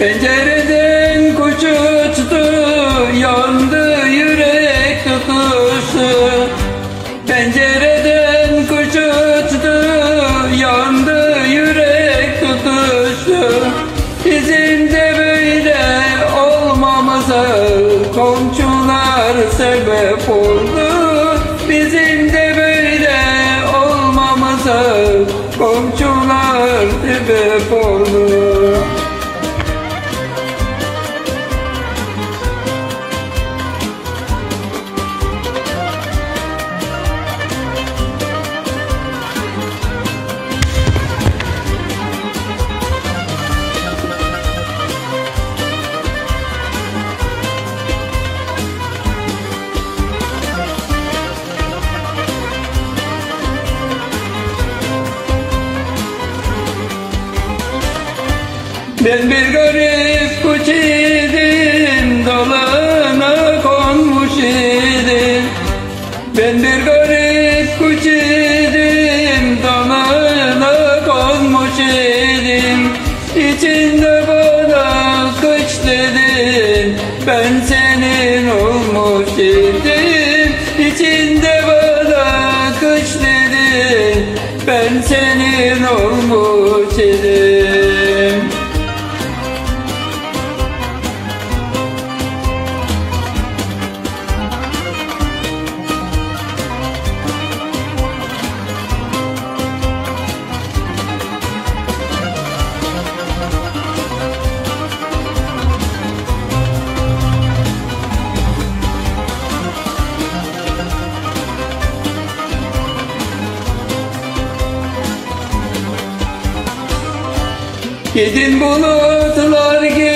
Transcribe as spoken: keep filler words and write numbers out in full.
Pencereden kuş uçtu, yandı yürek tutuştu. Pencereden kuş uçtu, yandı yürek tutuştu. Bizim de böyle olmamıza komşular sebep oldu. Bizim de böyle olmamıza komşular sebep oldu. Ben bir garip kuş idim, dalına konmuş idim. Ben bir garip kuş idim, dalına konmuş idim. İçinde bana kış dedin, ben senin olmuş idim. İçinde bana kış dedin, ben senin olmuş idim. Gidin bulutlar,